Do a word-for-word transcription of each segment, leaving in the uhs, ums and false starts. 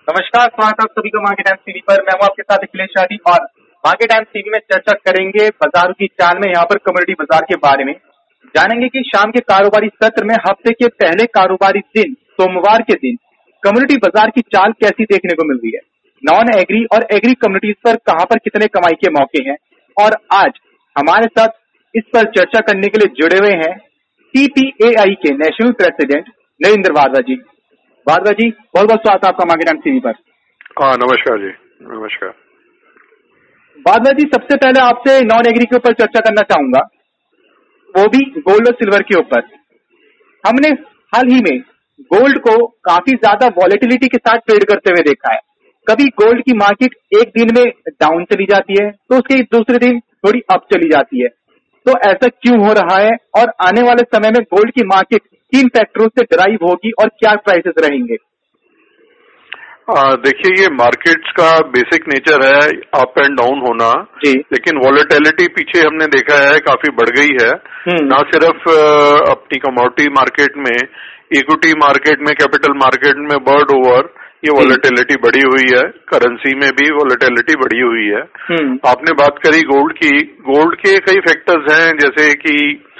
नमस्कार, स्वागत आप सभी का मार्केट टाइम्स टीवी पर। मैं हूं आपके साथ अखिलेश शादी और मार्केट टाइम्स टीवी में चर्चा करेंगे बाजारों की चाल में, यहाँ पर कम्युनिटी बाजार के बारे में जानेंगे कि शाम के कारोबारी सत्र में हफ्ते के पहले कारोबारी दिन सोमवार के दिन कम्युनिटी बाजार की चाल कैसी देखने को मिल रही है, नॉन एग्री और एग्री कम्युनिटीज पर कहां पर कितने कमाई के मौके हैं। और आज हमारे साथ इस पर चर्चा करने के लिए जुड़े हुए हैं टीपीएआई के नेशनल प्रेसिडेंट नरेंद्र वाधवा जी। वाधवा जी, बहुत बहुत स्वागत आपका मार्केट टाइम्स टीवी पर। हाँ, नमस्कार जी, नमस्कार। वाधवा जी, सबसे पहले आपसे नॉन एग्री के ऊपर चर्चा करना चाहूंगा, वो भी गोल्ड और सिल्वर के ऊपर। हमने हाल ही में गोल्ड को काफी ज्यादा वॉलेटिलिटी के साथ ट्रेड करते हुए देखा है। कभी गोल्ड की मार्केट एक दिन में डाउन चली जाती है तो उसके दूसरे दिन थोड़ी अप चली जाती है, तो ऐसा क्यों हो रहा है और आने वाले समय में गोल्ड की मार्केट किन फैक्टरों से ड्राइव होगी और क्या प्राइसेस रहेंगे? देखिए, ये मार्केट्स का बेसिक नेचर है अप एंड डाउन होना जी, लेकिन वॉलेटिलिटी पीछे हमने देखा है काफी बढ़ गई है। ना सिर्फ अपनी कमोडिटी मार्केट में, इक्विटी मार्केट में, कैपिटल मार्केट में बर्ड ओवर ये वॉलेटिलिटी बढ़ी हुई है, करेंसी में भी वॉलेटिलिटी बढ़ी हुई है। आपने बात करी गोल्ड की, गोल्ड के कई फैक्टर्स हैं, जैसे कि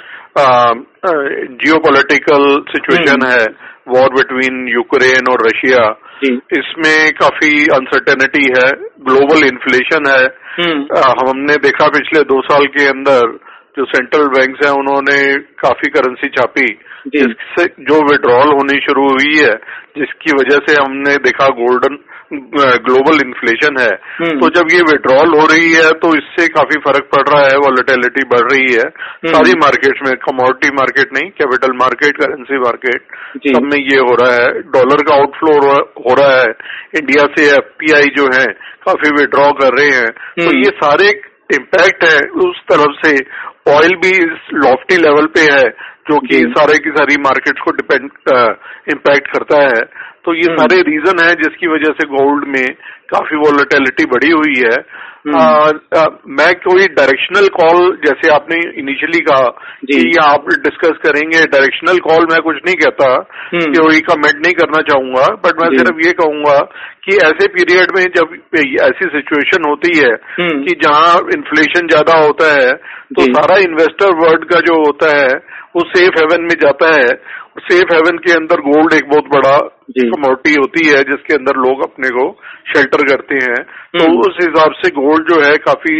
जियोपॉलिटिकल सिचुएशन है, वॉर बिटवीन यूक्रेन और रशिया, इसमें काफी अनसर्टेनिटी है, ग्लोबल इन्फ्लेशन है। आ, हमने देखा पिछले दो साल के अंदर जो सेंट्रल बैंक्स हैं उन्होंने काफी करेंसी छापी, जिससे जो विड्रॉल होनी शुरू हुई है, जिसकी वजह से हमने देखा गोल्डन ग्लोबल इन्फ्लेशन है। तो जब ये विड्रॉल हो रही है तो इससे काफी फर्क पड़ रहा है, वॉलेटिलिटी बढ़ रही है सारी मार्केट्स में, कमोडिटी मार्केट नहीं, कैपिटल मार्केट, करेंसी मार्केट, सब में ये हो रहा है। डॉलर का आउटफ्लो हो रहा है, इंडिया से एफपीआई जो है काफी विड्रॉ कर रहे हैं। तो ये सारे इम्पैक्ट है। उस तरफ से ऑयल भी इस लॉफ्टी लेवल पे है जो कि सारे की सारी मार्केट्स को डिपेंड इम्पैक्ट करता है। तो ये सारे रीजन है जिसकी वजह से गोल्ड में काफी वॉलेटिलिटी बढ़ी हुई है। आ, आ, मैं कोई डायरेक्शनल कॉल, जैसे आपने इनिशियली कहा कि आप डिस्कस करेंगे, डायरेक्शनल कॉल मैं कुछ नहीं कहता, कोई कमेंट नहीं करना चाहूंगा, बट मैं सिर्फ ये कहूंगा कि ऐसे पीरियड में जब ऐसी सिचुएशन होती है कि जहां इन्फ्लेशन ज्यादा होता है तो सारा इन्वेस्टर वर्ल्ड का जो होता है वो सेफ हेवन में जाता है। सेफ हेवन के अंदर गोल्ड एक बहुत बड़ा कमोडिटी होती है जिसके अंदर लोग अपने को शेल्टर करते हैं। तो उस हिसाब से गोल्ड जो है काफी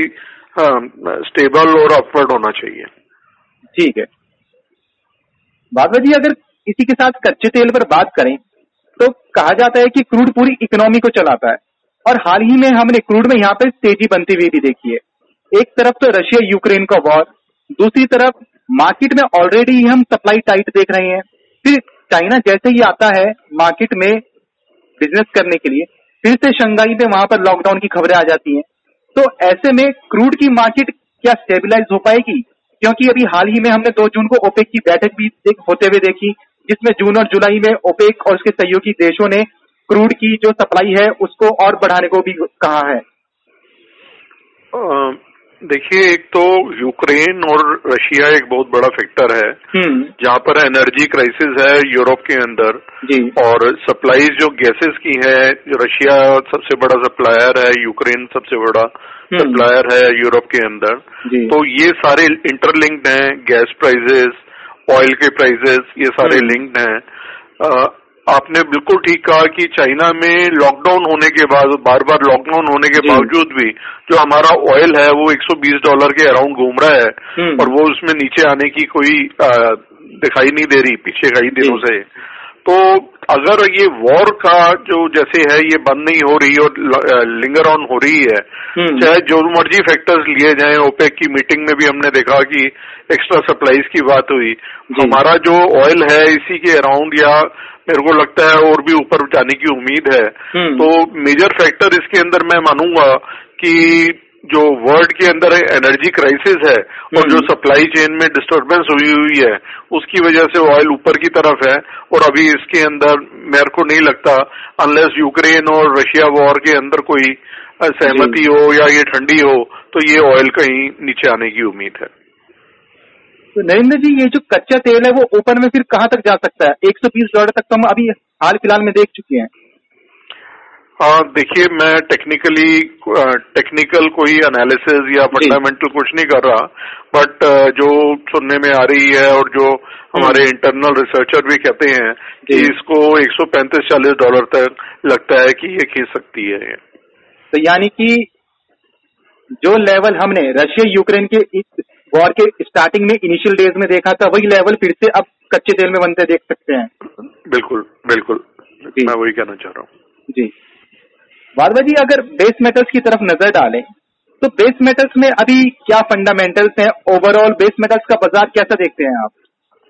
स्टेबल और अपवर्ड होना चाहिए। ठीक है वाधवा जी, अगर इसी के साथ कच्चे तेल पर बात करें तो कहा जाता है कि क्रूड पूरी इकोनॉमी को चलाता है, और हाल ही में हमने क्रूड में यहाँ पे तेजी बनती हुई भी देखी है। एक तरफ तो रशिया यूक्रेन का वॉर, दूसरी तरफ मार्केट में ऑलरेडी हम सप्लाई टाइट देख रहे हैं। फिर चाइना जैसे ही आता है मार्केट में बिजनेस करने के लिए, फिर से शंघाई में वहां पर लॉकडाउन की खबरें आ जाती हैं। तो ऐसे में क्रूड की मार्केट क्या स्टेबलाइज हो पाएगी? क्योंकि अभी हाल ही में हमने दो जून को ओपेक की बैठक भी होते हुए देखी, जिसमें जून और जुलाई में ओपेक और उसके सहयोगी देशों ने क्रूड की जो सप्लाई है उसको और बढ़ाने को भी कहा है। देखिए, एक तो यूक्रेन और रशिया एक बहुत बड़ा फैक्टर है जहां पर एनर्जी क्राइसिस है यूरोप के अंदर, और सप्लाईज जो गैसेस की है, रशिया सबसे बड़ा सप्लायर है, यूक्रेन सबसे बड़ा सप्लायर है यूरोप के अंदर। तो ये सारे इंटरलिंक्ड हैं, गैस प्राइसेस, ऑयल के प्राइसेस, ये सारे लिंक्ड हैं। आपने बिल्कुल ठीक कहा कि चाइना में लॉकडाउन होने के बाद, बार बार लॉकडाउन होने के बावजूद भी जो हमारा ऑयल है वो एक सौ बीस डॉलर के अराउंड घूम रहा है, और वो उसमें नीचे आने की कोई आ, दिखाई नहीं दे रही पिछले कई दिनों से। तो अगर ये वॉर का जो जैसे है ये बंद नहीं हो रही और लिंगर ऑन हो रही है, चाहे जो मर्जी फैक्टर्स लिए जाएं, ओपेक की मीटिंग में भी हमने देखा कि एक्स्ट्रा सप्लाईज की बात हुई, हमारा जो ऑयल है इसी के अराउंड या मेरे को लगता है और भी ऊपर जाने की उम्मीद है। तो मेजर फैक्टर इसके अंदर मैं मानूंगा कि जो वर्ल्ड के अंदर एनर्जी क्राइसिस है और जो सप्लाई चेन में डिस्टर्बेंस हुई हुई है उसकी वजह से ऑयल ऊपर की तरफ है, और अभी इसके अंदर मेरे को नहीं लगता अनलेस यूक्रेन और रशिया वॉर के अंदर कोई सहमति हो या ये ठंडी हो तो ये ऑयल कहीं नीचे आने की उम्मीद है। तो नरेंद्र जी, ये जो कच्चा तेल है वो ओपन में फिर कहाँ तक जा सकता है? एक सौ बीस डॉलर तक तो हम अभी हाल फिलहाल में देख चुके हैं। हाँ, देखिए मैं टेक्निकली टेक्निकल कोई एनालिसिस या फंडामेंटल कुछ नहीं कर रहा, बट जो सुनने में आ रही है और जो हमारे इंटरनल रिसर्चर भी कहते हैं कि इसको एक सौ पैंतीस चालीस डॉलर तक लगता है कि ये खींच सकती है। तो यानी कि जो लेवल हमने रशिया यूक्रेन के वॉर के स्टार्टिंग में इनिशियल डेज में देखा था, वही लेवल फिर से अब कच्चे तेल में बनते देख सकते हैं। बिल्कुल बिल्कुल, मैं वही कहना चाह रहा हूँ जी। वाधवा जी, अगर बेस मेटल्स की तरफ नजर डालें तो बेस मेटल्स में अभी क्या फंडामेंटल्स हैं? ओवरऑल बेस मेटल्स का बाजार कैसा देखते हैं आप?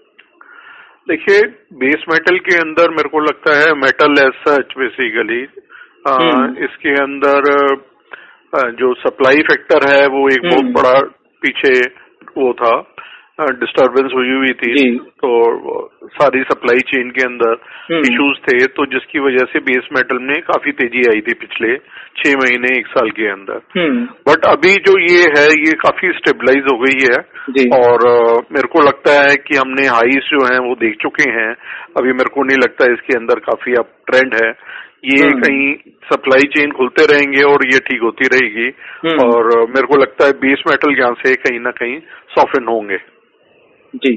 देखिए, बेस मेटल के अंदर मेरे को लगता है मेटल एज सच बेसिकली इसके अंदर जो सप्लाई फैक्टर है वो एक बहुत बड़ा पीछे वो था, डिस्टर्बेंस हुई हुई थी, तो सारी सप्लाई चेन के अंदर इश्यूज थे, तो जिसकी वजह से बेस मेटल में काफी तेजी आई थी पिछले छह महीने एक साल के अंदर। बट अभी जो ये है ये काफी स्टेबलाइज हो गई है और मेरे को लगता है कि हमने हाईस जो हैं वो देख चुके हैं। अभी मेरे को नहीं लगता इसके अंदर काफी अप ट्रेंड है, ये कहीं सप्लाई चेन खुलते रहेंगे और ये ठीक होती रहेगी और मेरे को लगता है बेस मेटल यहाँ से कहीं ना कहीं सॉफ्टन होंगे। जी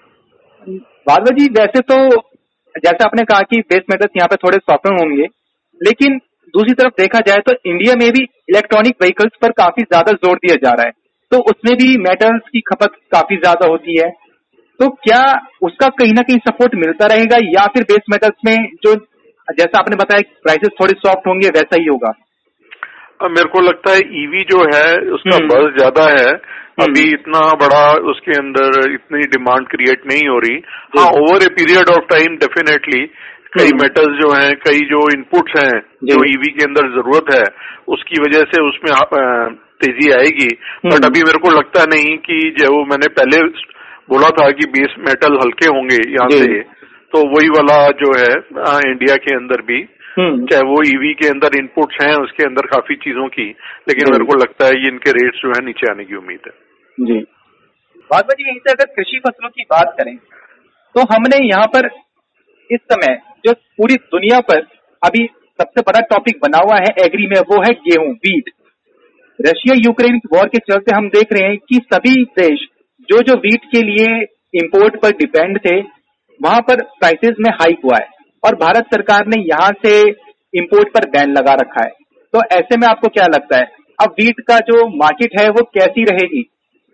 वाधवा जी, वैसे तो जैसे आपने कहा कि बेस मेटल्स यहाँ पे थोड़े सॉफ्टन होंगे, लेकिन दूसरी तरफ देखा जाए तो इंडिया में भी इलेक्ट्रॉनिक व्हीकल्स पर काफी ज्यादा जोर दिया जा रहा है, तो उसमें भी मेटल्स की खपत काफी ज्यादा होती है, तो क्या उसका कहीं ना कहीं सपोर्ट मिलता रहेगा या फिर बेस मेटल्स में जो जैसा आपने बताया प्राइसेस थोड़े सॉफ्ट होंगे वैसा ही होगा? मेरे को लगता है ईवी जो है उसका बज़ ज्यादा है, अभी इतना बड़ा उसके अंदर इतनी डिमांड क्रिएट नहीं हो रही। हाँ, over a period of time definitely कई मेटल्स जो हैं, कई जो इनपुट्स हैं जो ईवी के अंदर जरूरत है उसकी वजह से उसमें तेजी आएगी, बट अभी मेरे को लगता नहीं कि जो मैंने पहले बोला था कि बेस मेटल हल्के होंगे यहाँ से, तो वही वाला जो है आ, इंडिया के अंदर भी चाहे वो ईवी के अंदर इनपुट्स हैं उसके अंदर काफी चीजों की, लेकिन मेरे को लगता है ये इनके रेट्स जो है नीचे आने की उम्मीद है। जी वाधवा जी, यहीं से अगर कृषि फसलों की बात करें तो हमने यहाँ पर इस समय जो पूरी दुनिया पर अभी सबसे बड़ा टॉपिक बना हुआ है एग्री में, वो है गेहूं, वीट। रशिया यूक्रेन वॉर के चलते हम देख रहे हैं कि सभी देश जो जो वीट के लिए इंपोर्ट पर डिपेंड थे वहां पर प्राइसेस में हाइक हुआ है और भारत सरकार ने यहाँ से इंपोर्ट पर बैन लगा रखा है, तो ऐसे में आपको क्या लगता है अब वीट का जो मार्केट है वो कैसी रहेगी?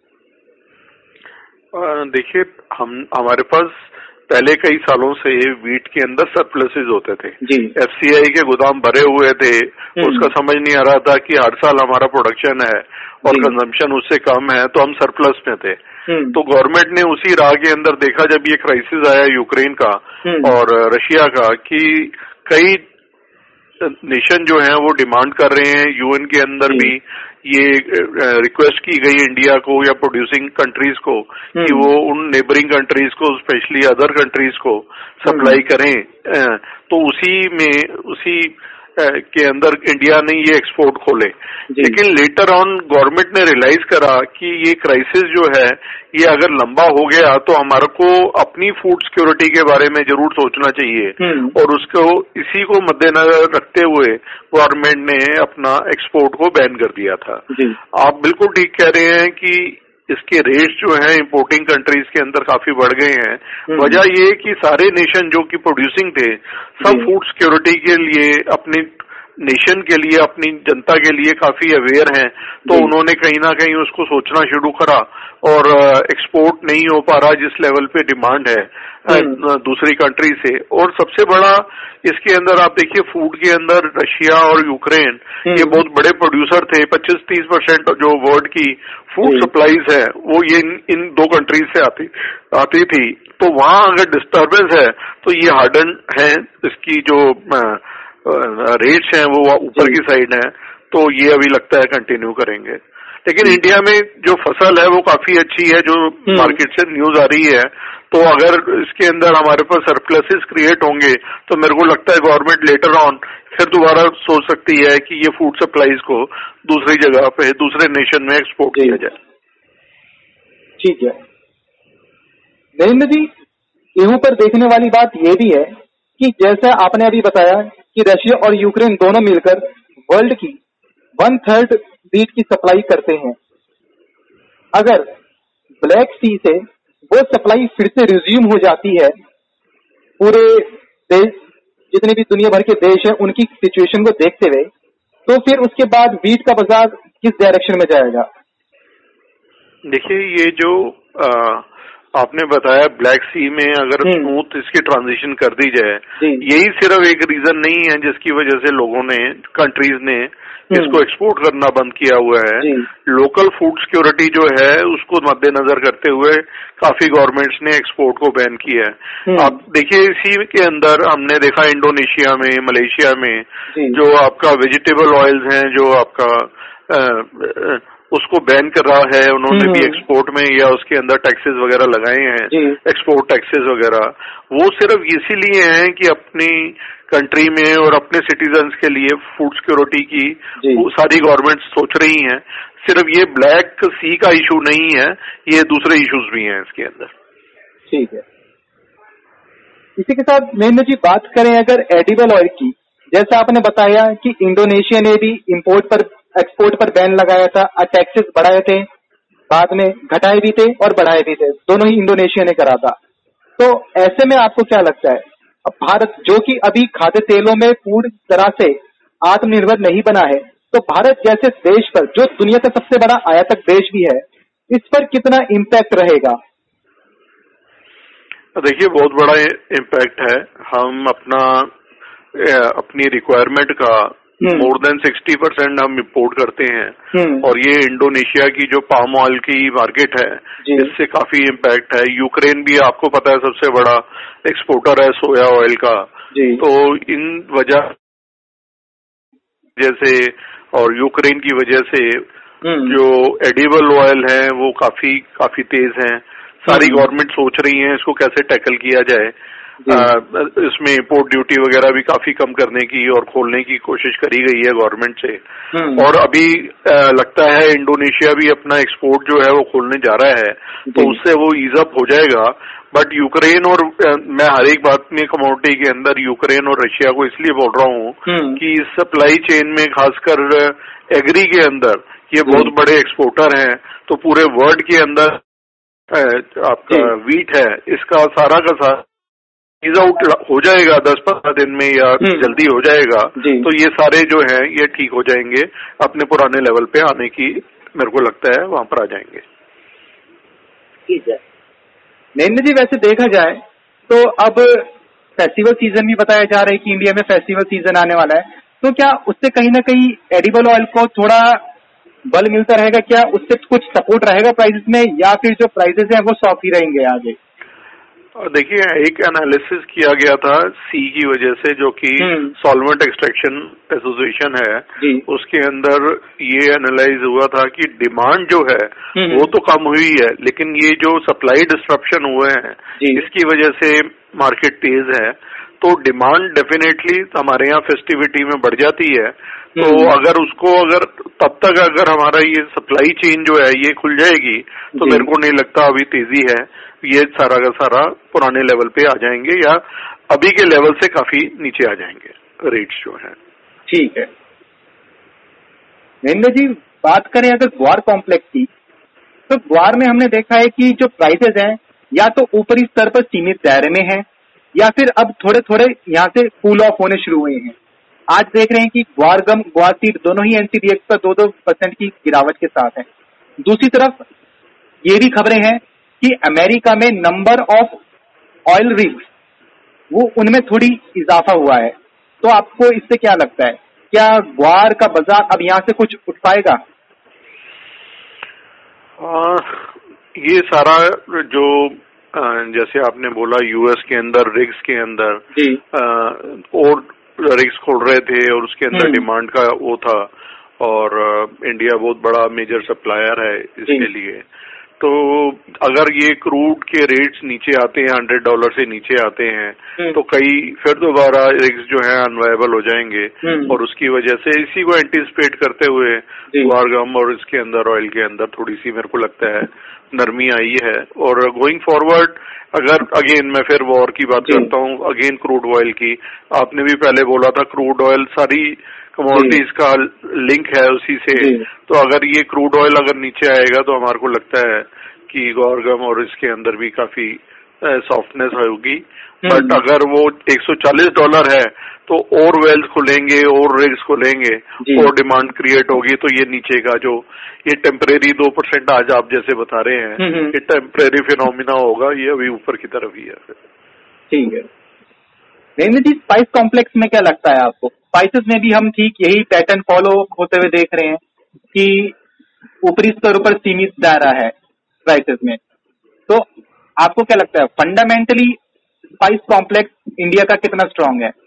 देखिए, हम हमारे पास पहले कई सालों से वीट के अंदर सरप्लसेस होते थे, एफसीआई के गोदाम भरे हुए थे, उसका समझ नहीं आ रहा था कि हर साल हमारा प्रोडक्शन है और कंजम्पशन उससे कम है, तो हम सरप्लस में थे। तो गवर्नमेंट ने उसी राह के अंदर देखा जब ये क्राइसिस आया यूक्रेन का और रशिया का कि कई नेशन जो हैं वो डिमांड कर रहे हैं, यूएन के अंदर भी ये रिक्वेस्ट की गई इंडिया को या प्रोड्यूसिंग कंट्रीज को कि वो उन नेबरिंग कंट्रीज को, स्पेशली अदर कंट्रीज को सप्लाई करें, तो उसी में उसी के अंदर इंडिया ने ये एक्सपोर्ट खोले। लेकिन लेटर ऑन गवर्नमेंट ने रियलाइज करा कि ये क्राइसिस जो है ये अगर लंबा हो गया तो हमारे को अपनी फूड सिक्योरिटी के बारे में जरूर सोचना चाहिए और उसको इसी को मद्देनजर रखते हुए गवर्नमेंट ने अपना एक्सपोर्ट को बैन कर दिया था। आप बिल्कुल ठीक कह रहे हैं कि इसके रेट्स जो हैं इंपोर्टिंग कंट्रीज के अंदर काफी बढ़ गए हैं। वजह ये कि सारे नेशन जो कि प्रोड्यूसिंग थे सब फूड सिक्योरिटी के लिए, अपनी नेशन के लिए, अपनी जनता के लिए काफी अवेयर हैं, तो उन्होंने कहीं ना कहीं उसको सोचना शुरू करा और एक्सपोर्ट नहीं हो पा रहा जिस लेवल पे डिमांड है दूसरी कंट्री से। और सबसे बड़ा इसके अंदर आप देखिए फूड के अंदर रशिया और यूक्रेन ये बहुत बड़े प्रोड्यूसर थे, पच्चीस तीस परसेंट जो वर्ल्ड की फूड सप्लाईज है वो ये इन, इन दो कंट्रीज से आती आती थी। तो वहां अगर डिस्टर्बेंस है तो ये हार्डन है, इसकी जो रेट्स हैं वो ऊपर की साइड है, तो ये अभी लगता है कंटिन्यू करेंगे। लेकिन इंडिया में जो फसल है वो काफी अच्छी है, जो मार्केट से न्यूज आ रही है, तो अगर इसके अंदर हमारे पास सरप्लसेस क्रिएट होंगे तो मेरे को लगता है गवर्नमेंट लेटर ऑन फिर दोबारा सोच सकती है कि ये फूड सप्लाईज को दूसरी जगह पे, दूसरे नेशन में एक्सपोर्ट किया जाए। ठीक है नरेंद्र जी, गेहूं पर देखने वाली बात ये भी है कि जैसा आपने अभी बताया कि रशिया और यूक्रेन दोनों मिलकर वर्ल्ड की वन थर्ड व्हीट की सप्लाई करते हैं। अगर ब्लैक सी से वो सप्लाई फिर से रिज्यूम हो जाती है, पूरे देश जितने भी दुनिया भर के देश हैं उनकी सिचुएशन को देखते हुए, तो फिर उसके बाद व्हीट का बाजार किस डायरेक्शन में जाएगा? देखिए, ये जो आ, आपने बताया ब्लैक सी में अगर स्मूथ इसकी ट्रांजिशन कर दी जाए, यही सिर्फ एक रीजन नहीं है जिसकी वजह से लोगों ने, कंट्रीज ने इसको एक्सपोर्ट करना बंद किया हुआ है। लोकल फूड सिक्योरिटी जो है उसको मद्देनजर करते हुए काफी गवर्नमेंट्स ने एक्सपोर्ट को बैन किया है। आप देखिए, इसी के अंदर हमने देखा इंडोनेशिया में, मलेशिया में जो आपका वेजिटेबल ऑयल्स हैं, जो आपका आ, आ, उसको बैन कर रहा है, उन्होंने भी एक्सपोर्ट में या उसके अंदर टैक्सेस वगैरह लगाए हैं, एक्सपोर्ट टैक्सेस वगैरह। वो सिर्फ इसीलिए हैं कि अपनी कंट्री में और अपने सिटीजन्स के लिए फूड सिक्योरिटी की सारी गवर्नमेंट सोच रही हैं। सिर्फ ये ब्लैक सी का इशू नहीं है, ये दूसरे इश्यूज भी हैं इसके अंदर। ठीक है। इसी के साथ महेंद्र जी बात करें अगर एडिबल ऑयल की, जैसा आपने बताया कि इंडोनेशिया ने भी इंपोर्ट पर एक्सपोर्ट पर बैन लगाया था, टैक्सेस बढ़ाए थे, बाद में घटाए भी थे और बढ़ाए भी थे, दोनों ही इंडोनेशिया ने करा था। तो ऐसे में आपको क्या लगता है, अब भारत जो कि अभी खाद्य तेलों में पूरी तरह से आत्मनिर्भर नहीं बना है, तो भारत जैसे देश पर, जो दुनिया का सबसे बड़ा आयातक देश भी है, इस पर कितना इम्पैक्ट रहेगा? देखिए, बहुत बड़ा इम्पैक्ट है। हम अपना अपनी रिक्वायरमेंट का मोर देन सिक्सटी परसेंट हम इम्पोर्ट करते हैं, और ये इंडोनेशिया की जो पाम ऑयल की मार्केट है इससे काफी इम्पैक्ट है। यूक्रेन भी आपको पता है सबसे बड़ा एक्सपोर्टर है सोया ऑयल का। तो इन वजह जैसे और यूक्रेन की वजह से जो एडिबल ऑयल है वो काफी काफी तेज हैं। सारी गवर्नमेंट सोच रही है इसको कैसे टैकल किया जाए। आ, इसमें इम्पोर्ट ड्यूटी वगैरह भी काफी कम करने की और खोलने की कोशिश करी गई है गवर्नमेंट से। और अभी आ, लगता है इंडोनेशिया भी अपना एक्सपोर्ट जो है वो खोलने जा रहा है, तो उससे वो ईज अप हो जाएगा। बट यूक्रेन और आ, मैं हर एक बात में कमोडिटी के अंदर यूक्रेन और रशिया को इसलिए बोल रहा हूँ कि इस सप्लाई चेन में खासकर एग्री के अंदर ये बहुत बड़े एक्सपोर्टर हैं। तो पूरे वर्ल्ड के अंदर आपका वीट है, इसका सारा का सारा ईज आउट हो जाएगा दस पंद्रह दिन में या जल्दी हो जाएगा। तो ये सारे जो हैं ये ठीक हो जाएंगे, अपने पुराने लेवल पे आने की मेरे को लगता है वहां पर आ जाएंगे। ठीक है महेंद्र जी, वैसे देखा जाए तो अब फेस्टिवल सीजन भी बताया जा रहा है कि इंडिया में फेस्टिवल सीजन आने वाला है, तो क्या उससे कहीं ना कहीं एडिबल ऑयल को थोड़ा बल मिलता रहेगा? क्या उससे कुछ सपोर्ट रहेगा प्राइसेस में, या फिर जो प्राइसेस हैं वो सॉफ्ट ही रहेंगे आगे? देखिए, एक एनालिसिस किया गया था सी की वजह से, जो कि सॉल्वेंट एक्सट्रैक्शन एसोसिएशन है, उसके अंदर ये एनालाइज हुआ था कि डिमांड जो है वो तो कम हुई है, लेकिन ये जो सप्लाई डिस्ट्रप्शन हुए हैं इसकी वजह से मार्केट तेज है। तो डिमांड डेफिनेटली हमारे यहाँ फेस्टिविटी में बढ़ जाती है। तो अगर उसको अगर तब तक अगर हमारा ये सप्लाई चेन जो है ये खुल जाएगी तो मेरे को नहीं लगता अभी तेजी है, ये सारा का सारा पुराने लेवल पे आ जाएंगे या अभी के लेवल से काफी नीचे आ जाएंगे रेट्स जो है। ठीक है महेंद्र जी, बात करें अगर ग्वार कॉम्प्लेक्स की, तो ग्वार में हमने देखा है कि जो प्राइसेस हैं या तो ऊपरी स्तर पर सीमित दायरे में है या फिर अब थोड़े थोड़े यहाँ से कूल ऑफ होने शुरू हुए हैं। आज देख रहे हैं कि ग्वार गम, ग्वार सीड दोनों ही एनसीडीएक्स पर दो दो परसेंट की गिरावट के साथ है। दूसरी तरफ ये भी खबरें हैं कि अमेरिका में नंबर ऑफ ऑयल रिग्स वो उनमें थोड़ी इजाफा हुआ है। तो आपको इससे क्या लगता है, क्या ग्वार का बाजार अब यहाँ से कुछ उठ पाएगा? आ, ये सारा जो जैसे आपने बोला यूएस के अंदर रिग्स के अंदर आ, और रिग्स खोल रहे थे और उसके अंदर डिमांड का वो था, और इंडिया बहुत बड़ा मेजर सप्लायर है इसके लिए। तो अगर ये क्रूड के रेट्स नीचे आते हैं, हंड्रेड डॉलर से नीचे आते हैं, तो कई फिर दोबारा रिग्स जो है अनवायबल हो जाएंगे, और उसकी वजह से इसी को एंटिसिपेट करते हुए वारगम और इसके अंदर ऑयल के अंदर थोड़ी सी मेरे को लगता है नरमी आई है। और गोइंग फॉरवर्ड अगर अगेन मैं फिर वॉर की बात करता हूँ, अगेन क्रूड ऑयल की, आपने भी पहले बोला था क्रूड ऑयल सारी कमोडिटीज का लिंक है उसी से, तो अगर ये क्रूड ऑयल अगर नीचे आएगा तो हमारे को लगता है कि गौरगम और इसके अंदर भी काफी सॉफ्टनेस होगी। बट अगर वो एक सौ चालीस डॉलर है तो और वेल्स खुलेंगे और रिग्स खुलेंगे और डिमांड क्रिएट होगी, तो ये नीचे का जो ये टेम्परेरी दो परसेंट आज आप जैसे बता रहे हैं, ये टेम्परेरी फिनोमिना होगा, ये अभी ऊपर की तरफ ही है। ठीक है नरेंद्र जी, स्पाइस कॉम्प्लेक्स में क्या लगता है आपको? स्पाइसेस में भी हम ठीक यही पैटर्न फॉलो होते हुए देख रहे हैं कि ऊपरी स्तर पर सीमित दायरा है प्राइसेस में, तो आपको क्या लगता है फंडामेंटली स्पाइस कॉम्प्लेक्स इंडिया का कितना स्ट्रांग है?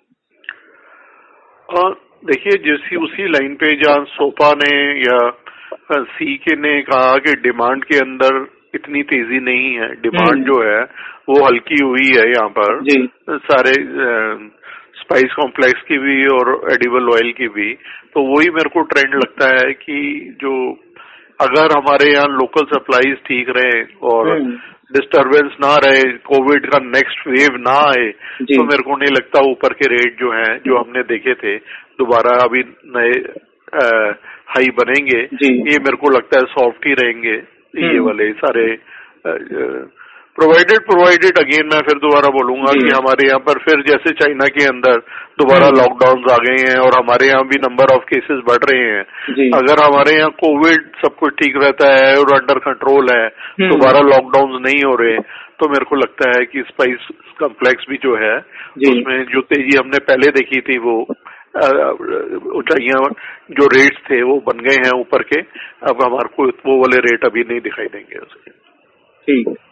देखिए, जैसी उसी लाइन पे जहाँ सोपा ने या सी के ने कहा कि डिमांड के अंदर इतनी तेजी नहीं है, डिमांड जो है वो हल्की हुई है यहाँ पर जी। सारे स्पाइस कॉम्प्लेक्स की भी और एडिबल ऑयल की भी, तो वही मेरे को ट्रेंड लगता है कि जो अगर हमारे यहाँ लोकल सप्लाईज ठीक रहे और डिस्टरबेंस ना रहे, कोविड का नेक्स्ट वेव ना आए, तो मेरे को नहीं लगता ऊपर के रेट जो हैं जो हमने देखे थे दोबारा अभी नए हाई बनेंगे। ये मेरे को लगता है सॉफ्ट ही रहेंगे ये वाले सारे, प्रोवाइडेड प्रोवाइडेड अगेन मैं फिर दोबारा बोलूंगा कि हमारे यहाँ पर फिर जैसे चाइना के अंदर दोबारा लॉकडाउन आ गए हैं और हमारे यहाँ भी नंबर ऑफ केसेस बढ़ रहे हैं, अगर हमारे यहाँ कोविड सब कुछ ठीक रहता है और अंडर कंट्रोल है, दोबारा लॉकडाउन नहीं हो रहे, तो मेरे को लगता है कि स्पाइस कॉम्प्लेक्स भी जो है उसमें जो तेजी हमने पहले देखी थी वो ऊंचाइयां जो रेट्स थे वो बन गए हैं ऊपर के, अब हमारे को वो वाले रेट अभी नहीं दिखाई देंगे उसके। ठीक है,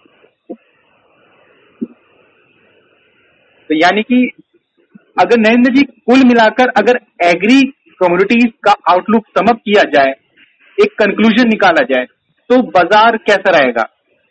तो यानी कि अगर नरेंद्र जी कुल मिलाकर अगर एग्री कम्युनिटीज का आउटलुक समअप किया जाए, एक कंक्लूजन निकाला जाए, तो बाजार कैसा रहेगा?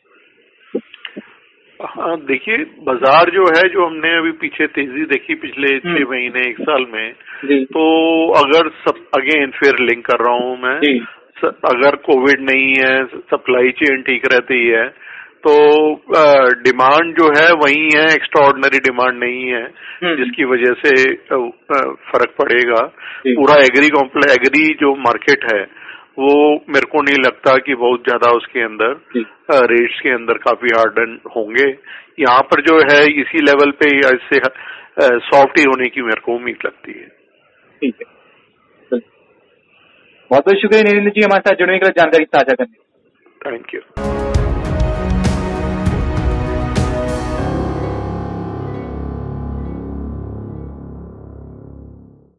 हाँ देखिए, बाजार जो है जो हमने अभी पीछे तेजी देखी पिछले छह महीने एक साल में, तो अगर सब अगेन फिर लिंक कर रहा हूँ मैं, अगर कोविड नहीं है, सप्लाई चेन ठीक रहती है, तो डिमांड जो है वही है, एक्स्ट्राऑर्डिनरी डिमांड नहीं है जिसकी वजह से फर्क पड़ेगा। पूरा एग्री कॉम्प्लेक्स एग्री जो मार्केट है वो मेरे को नहीं लगता कि बहुत ज्यादा उसके अंदर रेट्स के अंदर काफी हार्डन होंगे। यहाँ पर जो है इसी लेवल पे इससे सॉफ्ट ही होने की मेरे को उम्मीद लगती है। ठीक है, बहुत बहुत शुक्रिया नरेंद्र जी हमारे साथ जुड़ने के लिए, जानकारी साझा करने। Thank you.